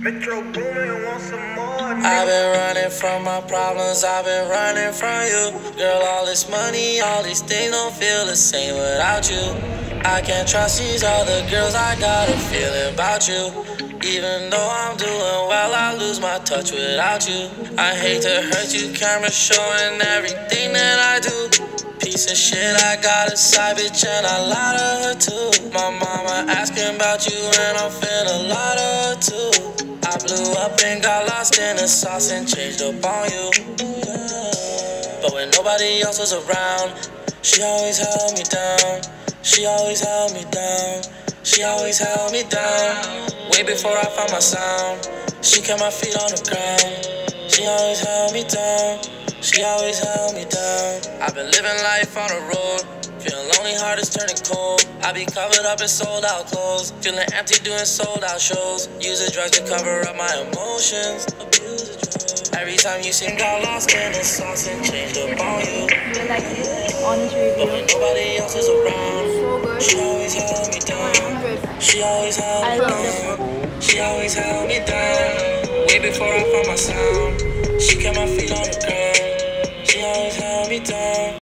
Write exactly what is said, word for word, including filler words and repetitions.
Metro Boomin want some more. I've been running from my problems, I've been running from you. Girl, all this money, all these things don't feel the same without you. I can't trust these other girls, I got a feeling about you. Even though I'm doing well, I lose my touch without you. I hate to hurt you, camera showing everything that I do. Piece of shit, I got a side bitch and I lie to her too. My mama asking about you and I'm feeling a lot of her too. I blew up and got lost in the sauce and changed up on you. But when nobody else was around, she always held me down. She always held me down. She always held me down. Way before I found my sound, she kept my feet on the ground. She always held me down. She always held me down. I've been living life on the road, feeling lonely, heart is turning cold. I be covered up in sold out clothes, feeling empty doing sold out shows. Use the drugs to cover up my emotions. Abuse the drugs. Every time you sing, got lost in the sauce and changed up on you. Like it, honest review. But when nobody else is around, So good. she always held me down. She always held I me love this. down. She always held me down. Way before I found my sound, she kept my feet on the ground. She always held me down.